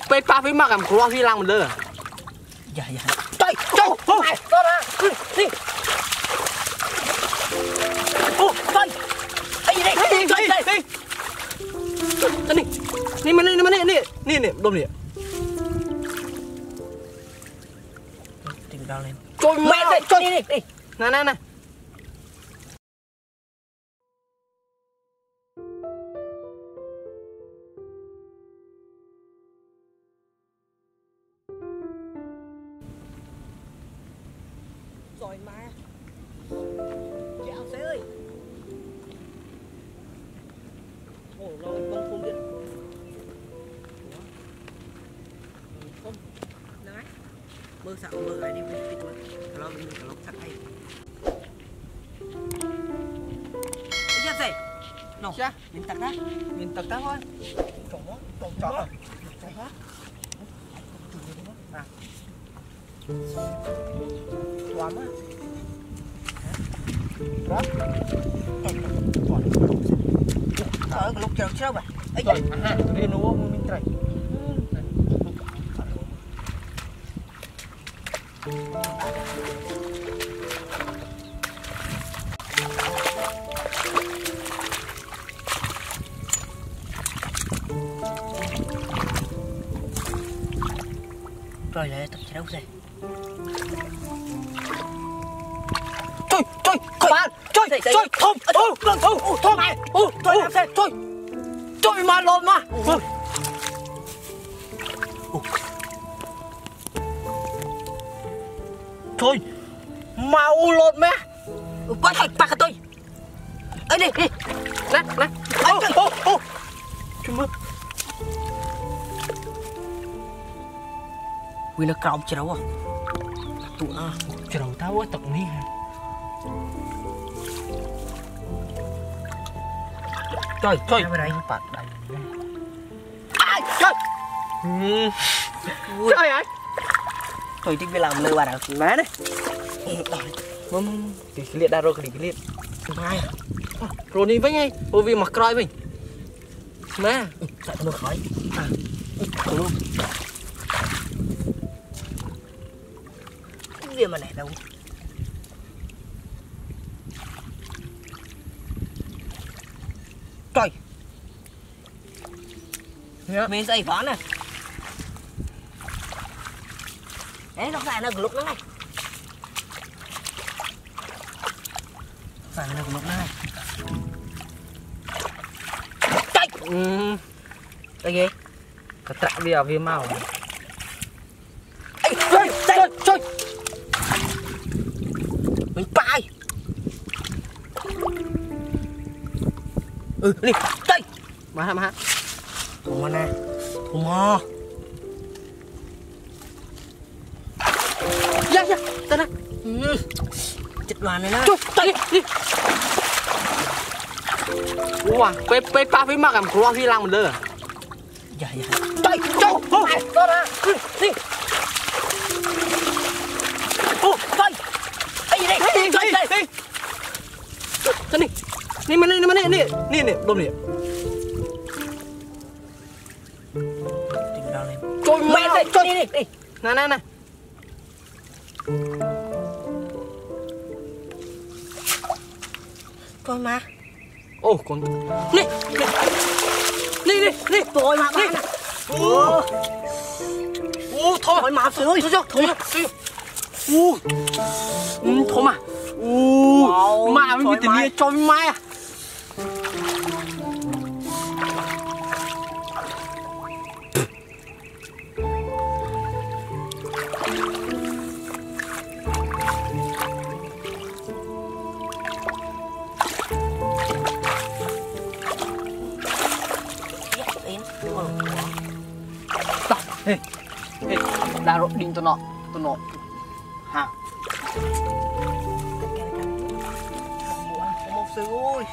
ไปปลาไปมากกับครัวพี่ลังมันเลยอย่าใจโจ้โอ้ก็นะนี่โอ้ใจไอ้นี่ใจนี่มันนี่ดมนี่ tìm đâu lên trôi mẹ đây trôi đi nè rồi mà dạo xe ơi ồ rồi bông phun điện không nói mơ sao mơ lại đi đi thôi lo mình cả lóc sắt hay cái gì nổ cha mình tắt thôi trồng chó Quam á đó ở lúc chờ sao vậy ấy rồi đi nó mình chạy rồi lại tập đâu rồi bạn trôi thôm mày trôi mà lộn mà thôi mau lộn mẹ bắt thạch bạc tôi ấy đi nè chúng mơ vì nó còng chưa đâu à tụi nó chưa đâu tao ở tận này trời ở đây bạc đây trời trời ơi tôi thích đi làm lừa bà nào má đấy thì liệt đa rồi cái liệt mai rồi đi với ngay ôi vì mặc coi mình má tại nó khỏi việc mà này đâu trời mình dậy phán này đấy nó phải là lúc đó này phải là lúc này chạy cái gì cái tạ bia vì màu trời mình bay đi chạy mà không mà nè không mò dạ tên á chết đoàn này nè chạy đi wow pe pha với mắc làm cua phi lang mình lơ dạ chạy chạy đó nè đi ô chạy đi นี่มันนี่ดมนี่ tìm đâu lên trôi mẹ đây trôi đi nè coi mà ô con nè tôi mà nè ô thôi mà thôi thôi mà mà mình bị tình yêu cho mai à đa rộ đinh tụi nọ hả một sự ơi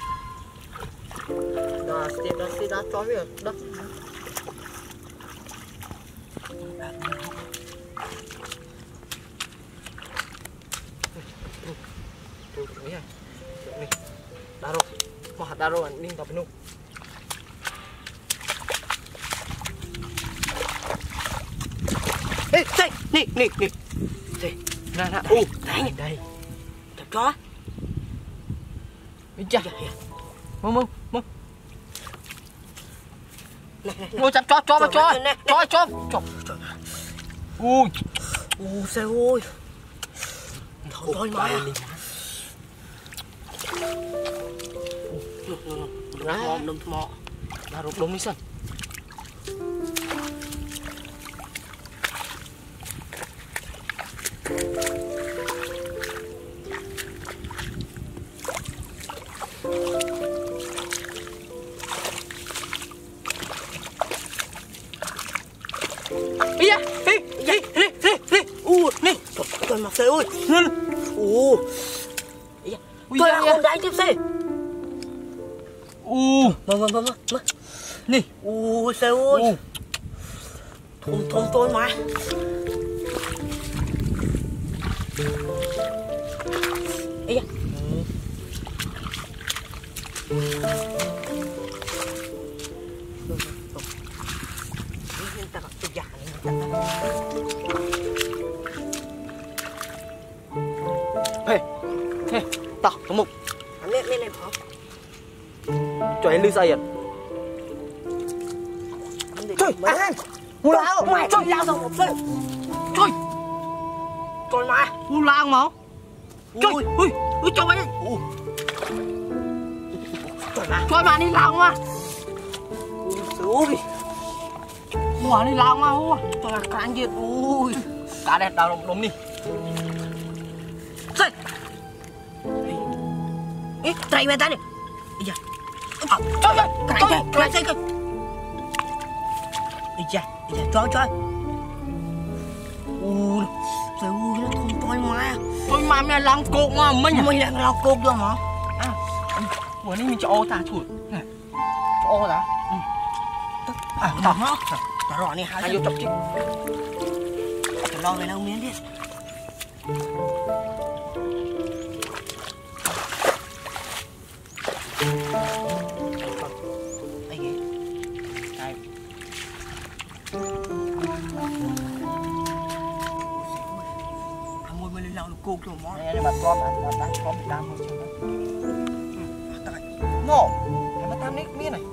đó cho việc đó đa rồi ninh tập nung ê đây nè đây nè đây đây chặt chó đi chặt mông này ngồi chặt cho ui xe ơi thôi mà đừng mò đã rụt đúng đi sân bây giờ đi nè trời mặt xe ơi tôi là con đánh tiếp xe vâng nè xe ơi thùng tôi mà ấy Hey, tao tao mục. Lên phó. Cho em lưu say à? Trời, ăn. Mua lao. Mày chơi lao rồi một phê. Trời. Trời mà. Mua lao mà. Trời, ui, cho mày. Trời mà đi lao mà. Ui. Mua đi lao mà. Trời là cạn gì. Ui. Cả đẹp đào đồng đi. Trời. Ê, trai mày ta đi. Ây da. Trời, cái. Ây da, trời. Ui, trời ơi, nó không tôi mà. Tôi mà mẹ làm cột mà mình đang làm cột rồi mà. Bữa nay mình cho ô ta thủi. Cho ô ta. Tao nó. Tao rõ này hai vô chọc chứ. Tao lo về đâu miếng đi. Cột rồi mà. Này mà con mà con bị đam không chứ. Ngộ. Em mà tam nít miếng này.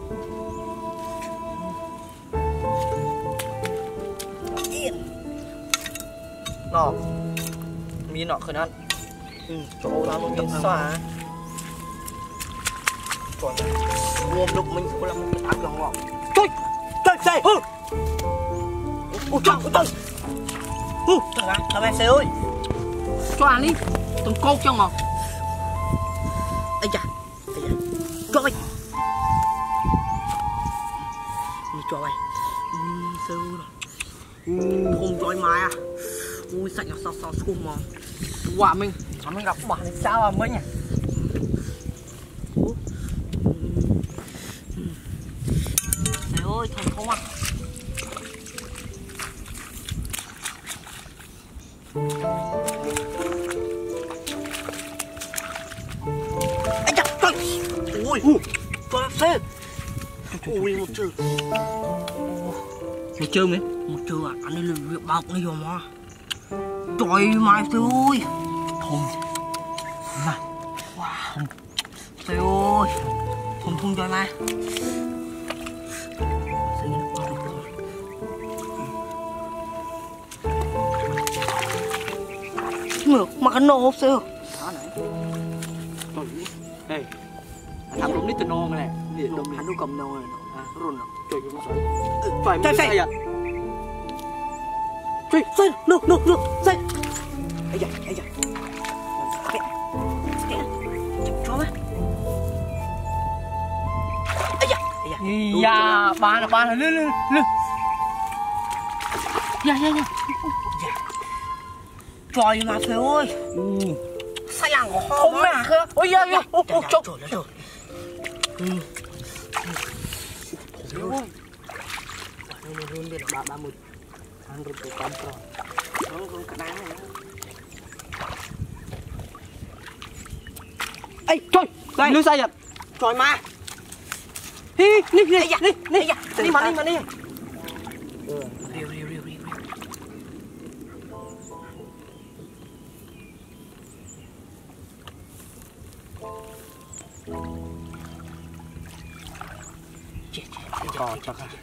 Nọ. Miếng nọ khởi ăn. Chỗ đó nó miếng xòa. Trời. Mua lúc mình có làm một cái ác lòng ngọt. Trời xe. Ôi trời. Trời ơi, tao mẹ xe ơi. Cho ăn đi, từng cột cho mà. Ây da, cho mày. Cho mày. Sao rồi. Không cho mày à. Ui sạch nó sao xuống mà. Quả mình gặp bạn thì sao à mới nhỉ? Trời ơi, thằng không à. Ui, con xe. Ui, một chữ. Một chữ mấy? Một chữ à, anh ấy là việc bọc này rồi mà. Trời mày xe ơi. Thùng. Mà. Wow. Xe ơi. Thùng trời mày. Ngược mà nó hộp xe. Đó này. Đây. Thằng đúng đi từ nông này. Hắn đâu cầm đâu này. Run nào. Trời ơi, phải mình say à? Trời, say, nước, say. Ây da. Cho mày. Ây da. Dạ, bà lên. Dạ. Trời mà trời ơi. Say làng của họ không mẹ cơ. Ôi da. Trời. Run biết là 30. Ăn run từ con rồi. Nó run cả đám này. Ê, trời, Lưu sai vậy. Trời mà. Đi mà đi. Riêu. Có chắc à.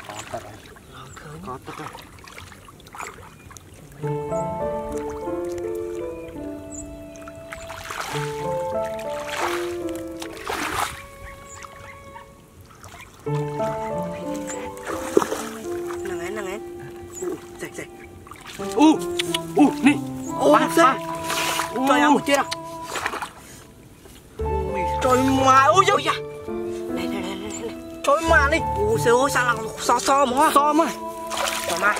Có chắc à. Nè. Dậy. Nè. Ba. Trời ơi, một chết à. Trời mà ôi giời. Này. Trời mà đi. Ôi sao là so mà. So mà. Trời mà.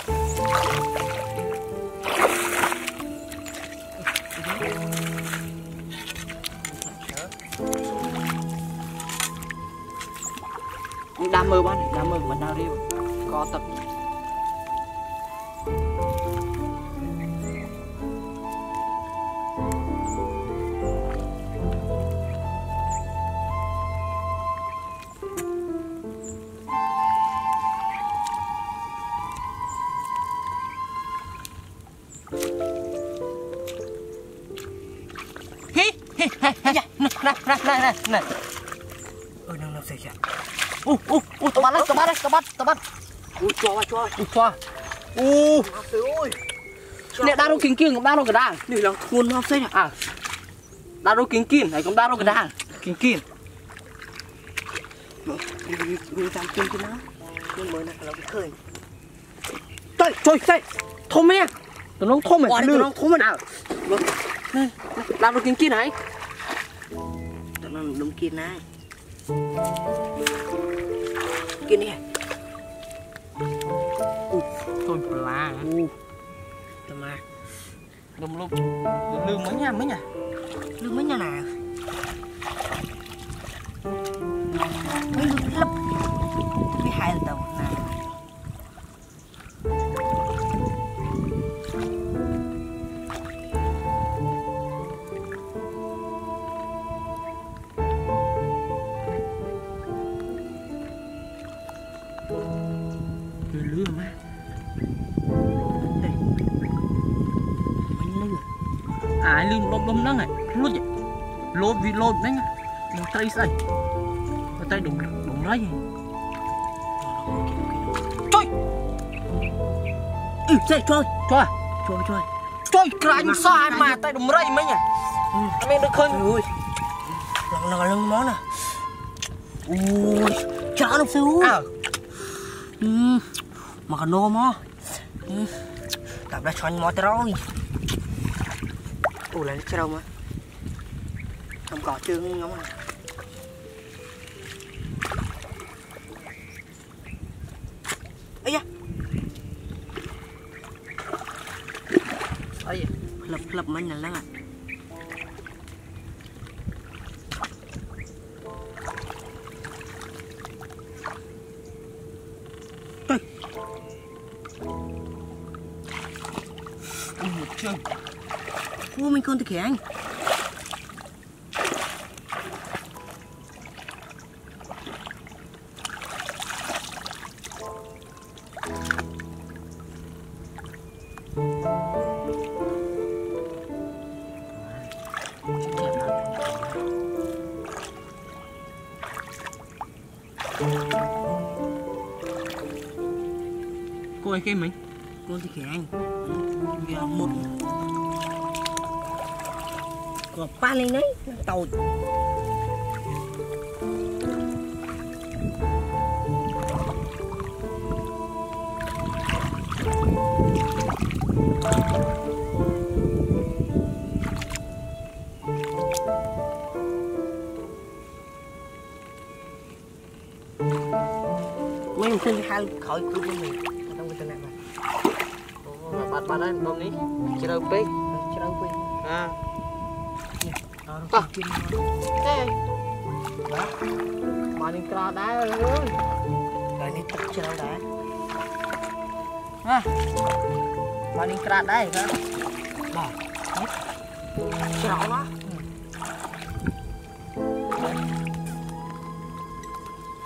Đam mơ mình đau riêu. Có tập. Này. Nó sẽ chả. Tao bắt. Cho. Ôi. Nè đa đâu kính kiêng, đa đâu cái đàng. Này là cuốn học xây à? Đa đâu kính kiêng, này cũng đa đâu cái đàng. Kính kiêng. Mình làm kiêng cái nó. Nhưng mới này là cái khơi. Trời. Thôm mẹ. Tụi nó thôm mày. Tụi nó thôm mày nào. Này, đa đâu kính kiêng này. Tụi nó đúng kiêng này. Kiêng đi. Thôi là. Tụi mà. Lùm. Lương mấy nhà. Lương mấy nhà nào? Mấy lấp. Mấy hai tàu nào. Lương mà. Ai lương lom nắng này. Lốt vì lốt đấy nha. Đừng tay sai. Tay đụng lấy. Trời, cái sai mà tay đụng lấy mấy nhỉ? Anh em được khơi. Ui. Nó lưng món nè. Ui, chả nó xíu. Mà còn nôm á. Tập ra cho anh mò tới rồi. Ủa là nó đâu mà. Không có chương giống này. Ây da. Lập mình là lắm ạ. Một chương. Ủa mình con thì kìa anh. Cô ấy kêu mình. Con thì kìa anh. Kìa một. Còn ba lên đấy. Tàu. Mình xin hai khỏi cứu của mình trong cái này mà Bạn đây bông ní chỉ đâu bích chứ đâu quên à ê mà đi cà đá rồi rồi đi tập chứ đâu đá ha mà đi cà đá hả bỏ chứ đâu đó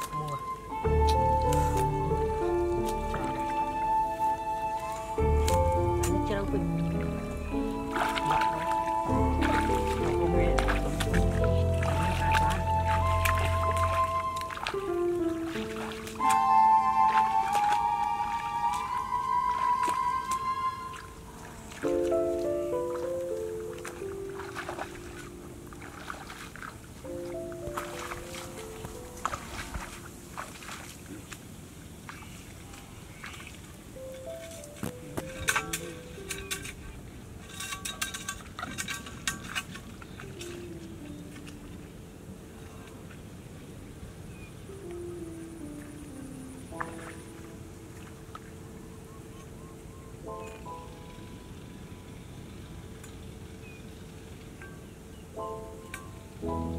Ừ.